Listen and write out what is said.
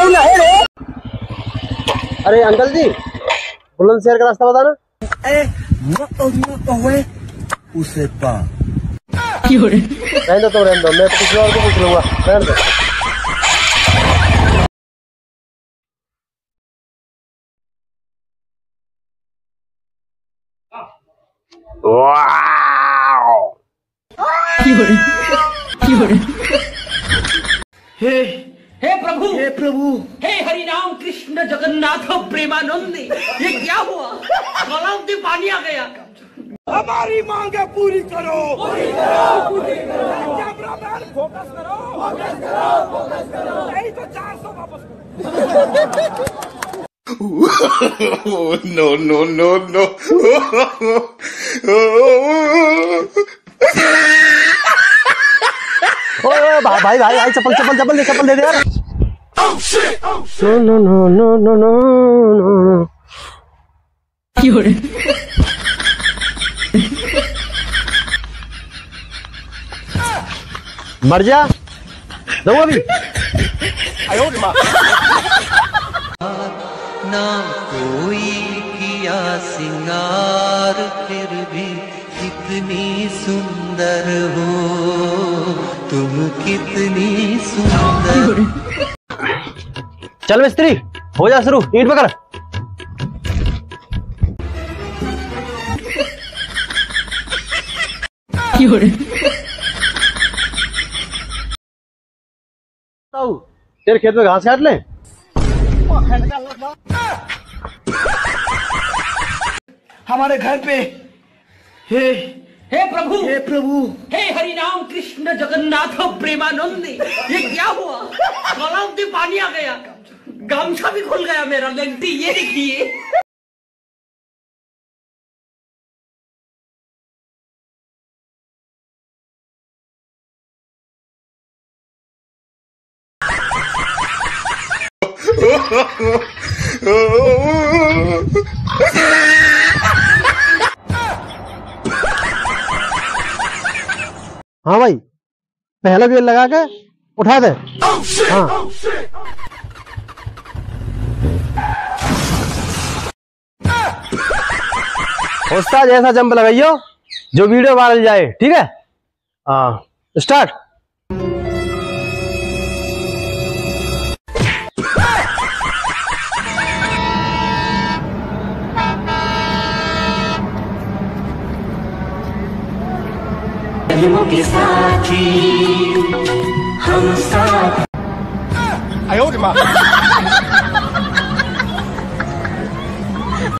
अरे अंकल जी, बुलंदशहर का रास्ता बताना। उसे पा रहने दो, तो रहने दो, मैं तो किसी और को पूछ लूंगा, रहने दो। हे प्रभु, हे प्रभु, हे हरि राम कृष्ण जगन्नाथ प्रेमानंदी, ये क्या हुआ? गलाव से पानी आ गया। हमारी मांगे पूरी करो, पूरी करो, पूरी करो। कैमरामैन फोकस करो, फोकस करो, फोकस करो। नहीं तो 400 वापस करो। No no no no. भाई भाई भाई, चप्पल चप्पल चप्पल दे, चप्पल दे दे यार। No no no no no no. मर जा दो अभी। ना कोई किया सिंगार, फिर भी कितनी सुंदर हो तुम, कितनी सुंदर। चल मिस्त्री, हो जा शुरू, ईंट पकड़। तेरे खेत में घास काट ले। हमारे घर पे हे प्रभु, हे प्रभु, हे हरि राम कृष्ण जगन्नाथ प्रेमानंदी, ये क्या हुआ? गलाव से पानी आ गया, गामछा भी खुल गया मेरा। लेंटी ये देखिए। हाँ भाई, पहला बेल लगा के उठा दे। हाँ उस्ताद, ऐसा जंप लगाइयो जो वीडियो वायरल जाए, ठीक है? हाँ स्टार्ट। के साथी हम साथ।